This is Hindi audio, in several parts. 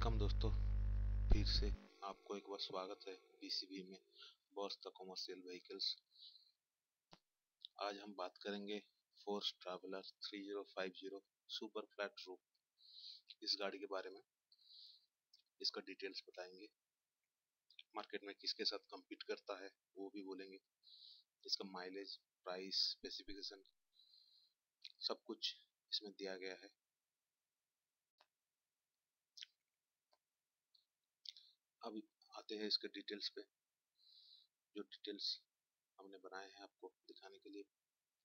वेलकम दोस्तों, फिर से आपको एक बार स्वागत है बीसीबी में, बॉस द कॉमर्शियल व्हीकल्स। आज हम बात करेंगे Force Traveller 3050 super flat roof इस गाड़ी के बारे में। इसका डिटेल्स बताएंगे, मार्केट में किसके साथ compete करता है वो भी बोलेंगे, इसका माइलेज, प्राइस, स्पेसिफिकेशन सब कुछ इसमें दिया गया है। अब आते हैं इसके डिटेल्स पे, जो डिटेल्स हमने बनाए हैं आपको दिखाने के लिए।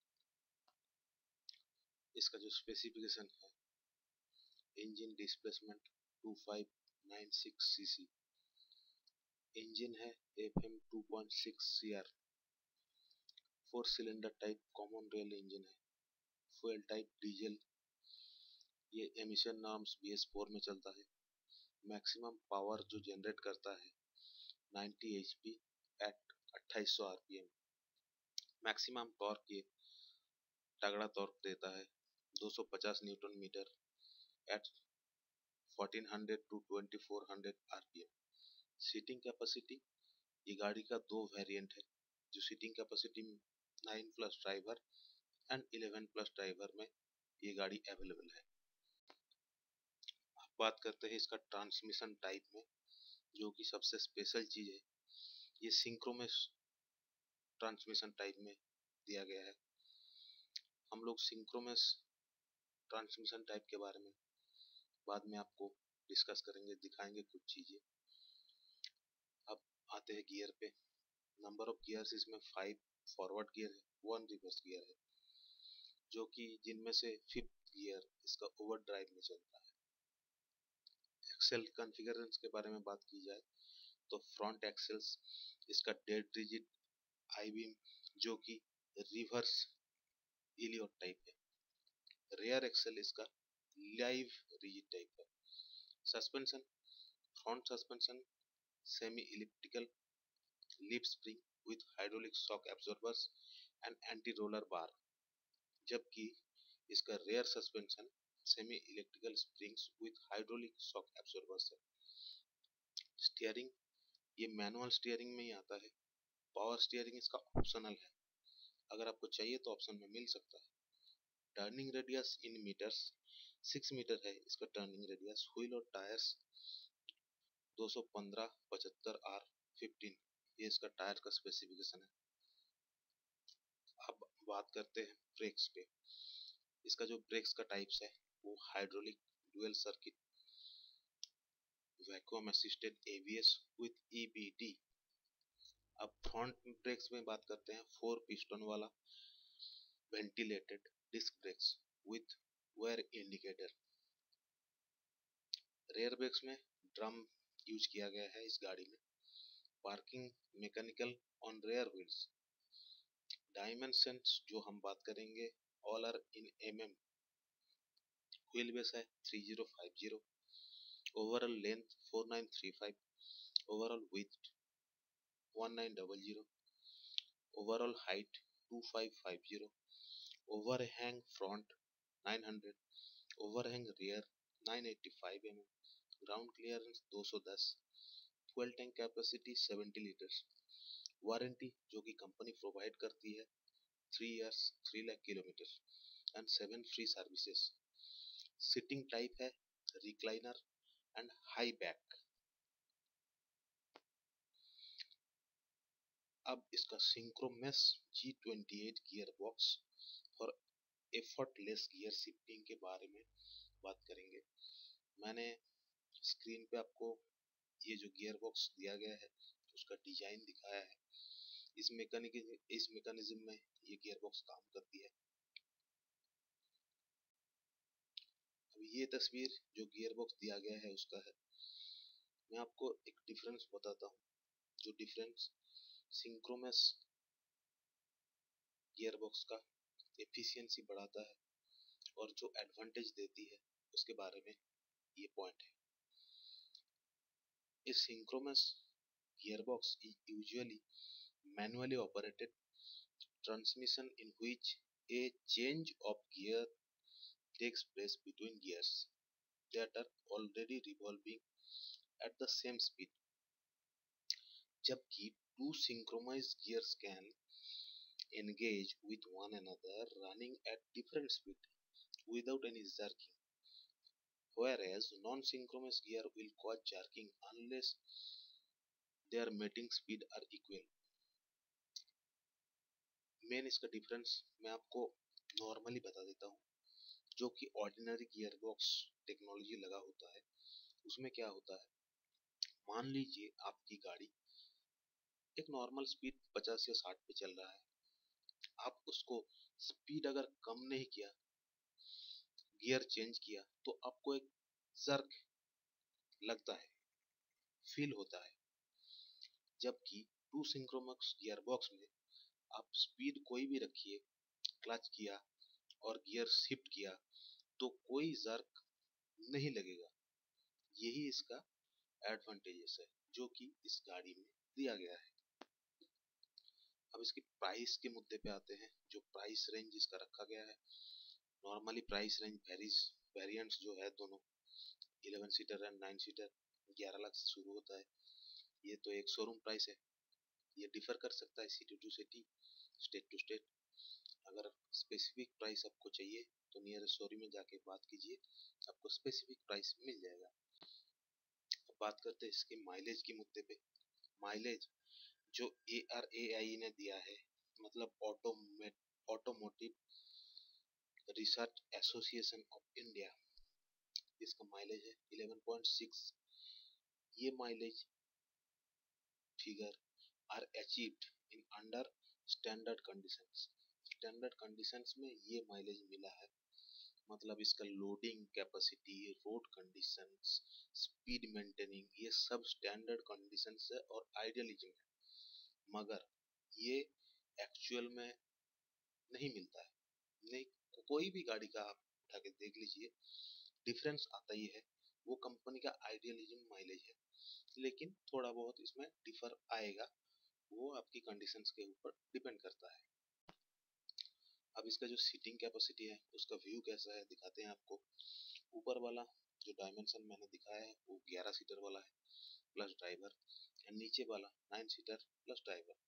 इसका जो स्पेसिफिकेशन है, इंजन डिस्प्लेसमेंट 2596 सीसी, इंजन है FM 2.6 CR, 4 cylinder type common rail engine है, फ्यूल टाइप डीजल, ये एमिशन नॉर्म्स BS4 में चलता है। मैक्सिमम पावर जो जनरेट करता है 90 HP at 2800 RPM। Maximum torque ये तगड़ा टॉर्क देता है 250 newton metre at 1400 to 2400 RPM। Seating capacity, ये गाड़ी का दो वेरिएंट है, जो seating capacity 9 plus driver and 11 plus driver में ये गाड़ी अवेलेबल है। अब बात करते हैं इसका ट्रांसमिशन टाइप में, जो कि सबसे स्पेशल चीज है। ये सिंक्रोनस ट्रांसमिशन टाइप में दिया गया है। हम लोग सिंक्रोनस ट्रांसमिशन टाइप के बारे में बाद में आपको डिस्कस करेंगे, दिखाएंगे कुछ चीजें। अब आते हैं गियर पे। नंबर ऑफ गियर्स इसमें 5 फॉरवर्ड गियर है, 1 रिवर्स गियर है, जो कि जिनमें से 5th गियर इसका ओवर ड्राइव में चलता है। एक्सेल कॉन्फ़िगरेशन के बारे में बात की जाए तो फ्रंट एक्सेल्स इसका डेड रिजिड आई बीम, जो कि रिवर्स इलियोट टाइप है। रेयर एक्सेल इसका लाइव रिजिड टाइप है। Suspension, front suspension semi elliptical leaf spring with hydraulic shock absorbers and anti roller bar, जबकि इसका rear suspension semi electrical springs with hydraulic shock absorbers है। स्टीयरिंग, ये मैनुअल स्टीयरिंग में ही आता है। पावर स्टीयरिंग इसका ऑप्शनल है, अगर आपको चाहिए तो ऑप्शन में मिल सकता है। Turning radius in metres 6 metre है इसका टर्निंग रेडियस। व्हील और टायर्स 215 75 R15, ये इसका टायर का स्पेसिफिकेशन है। अब बात करते हैं ब्रेक्स पे। इसका जो ब्रेक्स का टाइप्स है वो hydraulic dual circuit vacuum assisted ABS with EBD। अब फ्रंट ब्रेक्स में बात करते हैं 4 पिस्टन वाला ventilated disc brakes with wear indicator. Rear brakes में ड्रम यूज किया गया है इस गाड़ी में। Parking mechanical on rear wheels. Dimensions जो हम बात करेंगे all are in mm। Wheel base है 3050, overall length 4935, overall width 1900, overall height 2550, overhang front 900, overhang rear 985 mm, ground clearance 210, fuel tank capacity 70 litres. Warranty जो कि कंपनी प्रोवाइड करती है 3 years 3 lakh kilometre and 7 free services. Sitting type है रिक्लाइनर एंड हाई बैक। अब इसका सिंक्रोमेस G28 गियर बॉक्स और एफर्टलेस गियर शिफ्टिंग के बारे में बात करेंगे। मैंने स्क्रीन पे आपको ये जो गियर बॉक्स दिया गया है उसका डिजाइन दिखाया है। इस मैकेनिज्म में ये गियर बॉक्स काम करती है। अब ये तस्वीर जो गियर बॉक्स दिया गया है उसका है। मैं आपको एक डिफरेंस बताता हूँ, जो डिफरेंस सिंक्रोनस गियर बॉक्स का एफिशिएंसी बढ़ाता है और जो एडवांटेज देती है उसके बारे में ये पॉइंट है। इस synchronous gearbox is usually manually operated transmission in which a change of gear takes place between gears. that are already revolving at the same speed. जबकि two synchronized gears can engage with one another running at different speed without any jerking, whereas non-synchronous gear will cause jerking unless their mating speed are equal. Main इसका डिफरेंस मैं आपको नॉर्मली बता देता हूँ। जो कि ऑर्डिनरी गियर बॉक्स टेक्नोलॉजी लगा होता है उसमें क्या होता है, मान लीजिए आपकी गाड़ी एक नॉर्मल स्पीड 50 या 60 पे चल रहा है, आप उसको स्पीड अगर कम नहीं किया, गियर चेंज किया, तो आपको एक जर्क लगता है, फील होता है। जबकि टू सिंक्रोनस गियर बॉक्स में आप स्पीड कोई भी रखिए, क्लच किया और गियर शिफ्ट किया तो कोई जर्क नहीं लगेगा। यही इसका एडवांटेजेस है जो कि इस गाड़ी में दिया गया है। अब इसकी प्राइस के मुद्दे पे आते हैं। जो प्राइस रेंज इसका रखा गया है, नॉर्मली प्राइस रेंज वेरिएंट्स जो है दोनों 11 सीटर एंड 9 सीटर 11 लाख से शुरू होता है। ये तो एक शोरूम प्राइस है, ये डिफर कर सकता है city to city, state to state. अगर स्पेसिफिक प्राइस आपको चाहिए तो नियरेस्ट शोरूम में जाके बात कीजिए, आपको स्पेसिफिक प्राइस मिल जाएगा। अब बात करते हैं इसके माइलेज के मुद्दे पे। माइलेज जो ARAI ने दिया है, मतलब automotive research association of India, इसका माइलेज है 11.6। ये mileage figure are achieved in under standard conditions. Standard conditions में ये माइलेज मिला है, मतलब इसका loading capacity, road conditions, speed maintaining, ये सब स्टैंडर्ड कंडीशंस है और आइडियलिज्म है। मगर ये एक्चुअल में नहीं मिलता है। नहीं, कोई भी गाड़ी का आप उठा के देख लीजिए, डिफरेंस आता ही है। वो कंपनी का आइडियलिज्म माइलेज है, लेकिन थोड़ा बहुत इसमें डिफर आएगा, वो आपकी कंडीशंस के ऊपर डिपेंड करता है। अब इसका जो सीटिंग कैपेसिटी है उसका व्यू कैसा है दिखाते हैं आपको। ऊपर वाला जो डायमेंशन मैंने दिखाया है वो 11 सीटर वाला है प्लस ड्राइवर, एंड नीचे वाला 9 सीटर प्लस ड्राइवर।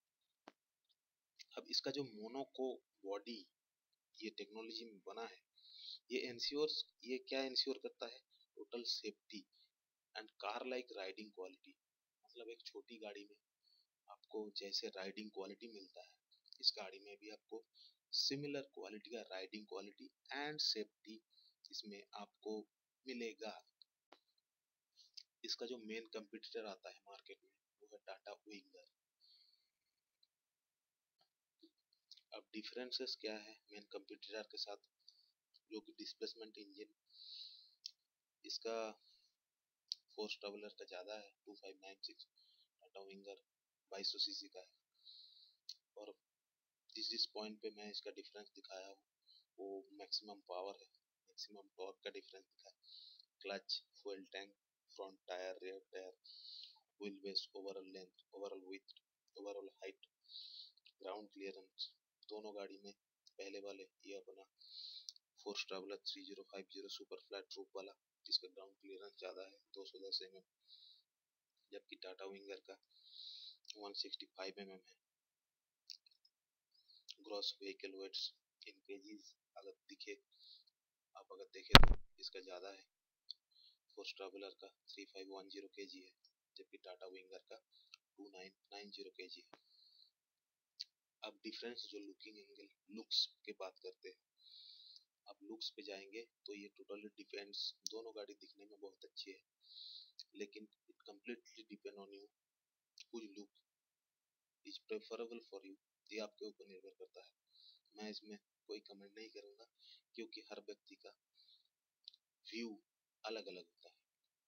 अब इसका जो मोनोको बॉडी ये टेक्नोलॉजी में बना है, ये क्या इंश्योर करता है, total safety and car like riding quality. मतलब एक छोटी गाड़ी में आपको जैसे राइडिंग क्वालिटी मिलता है, इस गाड़ी में भी आपको सिमिलर क्वालिटी का राइडिंग क्वालिटी एंड सेफ्टी इसमें आपको मिलेगा। इसका जो मेन कंपटीटर आता है मार्केट में वो है टाटा विंगर। अब डिफरेंसेस क्या है मेन कंपटीटर के साथ, जो कि डिस्प्लेसमेंट इंजन इसका फोर्स ट्रैवलर का ज़्यादा है 2596, टाटा विंगर 2200 सीसी का है। और जिस पॉइंट पे मैं इसका डिफरेंस दिखाया हूँ वो मैक्सिमम पावर है, मैक्सिमम टॉर्क का डिफरेंस दिखा है। Clutch, fuel tank, front tyre, rear tyre, wheel base, overall length, overall width, overall height, ground clearance, दोनों गाड़ी में पहले वाले ये अपना Force Traveller 3050 super flat roof वाला, जिसका ग्राउंड क्लियरेंस ज़्यादा है 210 mm, जबकि टाटा विंगर का 165 mm है। Gross vehicle weights in KGs अगर दिखे, आप अगर देखें तो इसका ज़्यादा है। फोर्स ट्रैवलर का 3510 kg है, जबकि टाटा विंगर का 2990 kg है। अब डिफरेंस जो लुकिंग एंगल, लुक्स की बात करते हैं, अब लुक्स पे जाएंगे तो ये टोटली डिपेंड्स। दोनों गाड़ी दिखने में बहुत अच्छी है, लेकिन it completely depend on you which look is preferable for you. ये आपके ऊपर निर्भर करता है। मैं इसमें कोई कमेंट नहीं करूंगा क्योंकि हर व्यक्ति का व्यू अलग अलग होता है।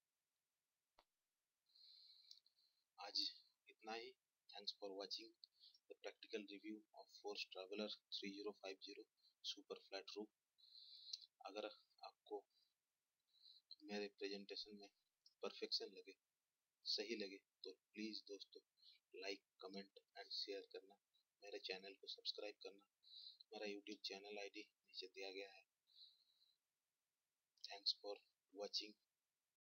आज इतना ही। Thanks for watching the practical review of Force Traveller 3050 super flat roof. अगर आपको मेरे प्रेजेंटेशन में परफेक्शन लगे, सही लगे, तो प्लीज़ दोस्तों लाइक, कमेंट एंड शेयर करना। मेरे चैनल को सब्सक्राइब करना। मेरा यूट्यूब चैनल आईडी नीचे दिया गया है। Thanks for watching.